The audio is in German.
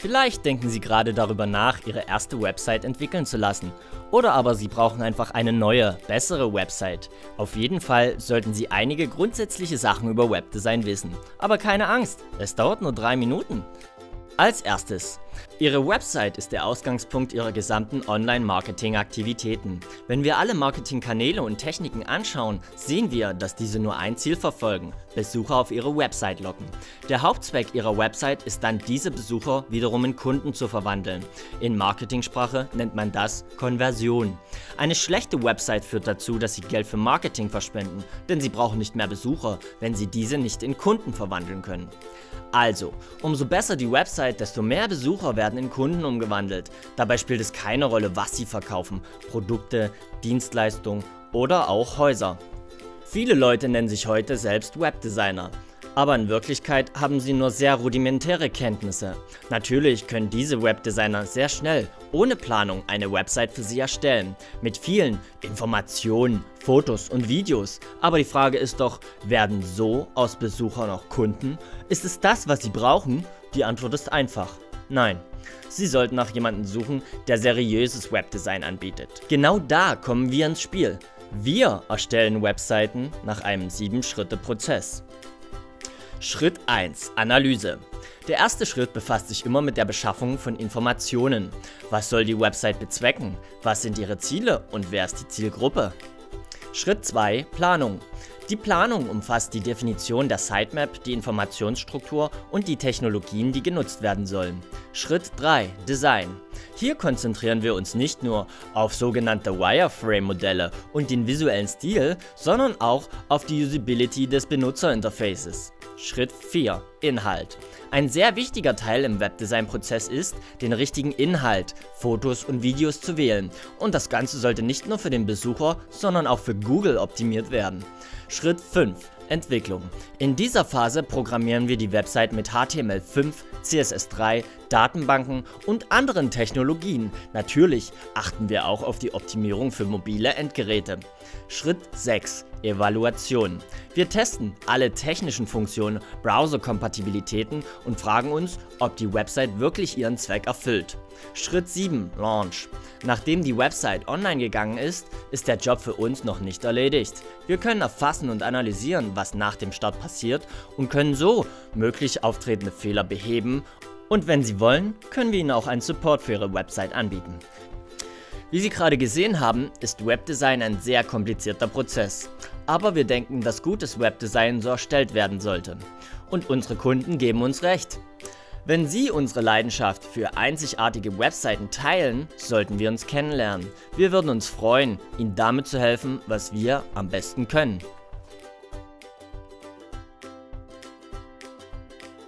Vielleicht denken Sie gerade darüber nach, Ihre erste Website entwickeln zu lassen. Oder aber Sie brauchen einfach eine neue, bessere Website. Auf jeden Fall sollten Sie einige grundsätzliche Sachen über Webdesign wissen. Aber keine Angst, es dauert nur 3 Minuten. Als erstes, Ihre Website ist der Ausgangspunkt Ihrer gesamten Online-Marketing-Aktivitäten. Wenn wir alle Marketingkanäle und Techniken anschauen, sehen wir, dass diese nur ein Ziel verfolgen: Besucher auf Ihre Website locken. Der Hauptzweck Ihrer Website ist dann, diese Besucher wiederum in Kunden zu verwandeln. In Marketingsprache nennt man das Konversion. Eine schlechte Website führt dazu, dass Sie Geld für Marketing verschwenden, denn Sie brauchen nicht mehr Besucher, wenn Sie diese nicht in Kunden verwandeln können. Also, umso besser die Website, desto mehr Besucher werden in Kunden umgewandelt. Dabei spielt es keine Rolle, was Sie verkaufen: Produkte, Dienstleistungen oder auch Häuser. Viele Leute nennen sich heute selbst Webdesigner. Aber in Wirklichkeit haben sie nur sehr rudimentäre Kenntnisse. Natürlich können diese Webdesigner sehr schnell, ohne Planung, eine Website für Sie erstellen. Mit vielen Informationen, Fotos und Videos. Aber die Frage ist doch, werden so aus Besuchern auch Kunden? Ist es das, was Sie brauchen? Die Antwort ist einfach: Nein. Sie sollten nach jemandem suchen, der seriöses Webdesign anbietet. Genau da kommen wir ins Spiel. Wir erstellen Webseiten nach einem 7-Schritte-Prozess. Schritt 1: Analyse. Der erste Schritt befasst sich immer mit der Beschaffung von Informationen. Was soll die Website bezwecken? Was sind ihre Ziele und wer ist die Zielgruppe? Schritt 2: Planung. Die Planung umfasst die Definition der Sitemap, die Informationsstruktur und die Technologien, die genutzt werden sollen. Schritt 3: Design. Hier konzentrieren wir uns nicht nur auf sogenannte Wireframe-Modelle und den visuellen Stil, sondern auch auf die Usability des Benutzerinterfaces. Schritt 4: Inhalt. Ein sehr wichtiger Teil im Webdesign-Prozess ist, den richtigen Inhalt, Fotos und Videos zu wählen. Und das Ganze sollte nicht nur für den Besucher, sondern auch für Google optimiert werden. Schritt 5: Entwicklung. In dieser Phase programmieren wir die Website mit HTML5, CSS3, Datenbanken und anderen Technologien. Natürlich achten wir auch auf die Optimierung für mobile Endgeräte. Schritt 6: Evaluation. Wir testen alle technischen Funktionen, Browser-Kompatibilitäten und fragen uns, ob die Website wirklich ihren Zweck erfüllt. Schritt 7: Launch. Nachdem die Website online gegangen ist, ist der Job für uns noch nicht erledigt. Wir können erfassen und analysieren, was nach dem Start passiert, und können so möglich auftretende Fehler beheben, und wenn Sie wollen, können wir Ihnen auch einen Support für Ihre Website anbieten. Wie Sie gerade gesehen haben, ist Webdesign ein sehr komplizierter Prozess. Aber wir denken, dass gutes Webdesign so erstellt werden sollte. Und unsere Kunden geben uns recht. Wenn Sie unsere Leidenschaft für einzigartige Webseiten teilen, sollten wir uns kennenlernen. Wir würden uns freuen, Ihnen damit zu helfen, was wir am besten können.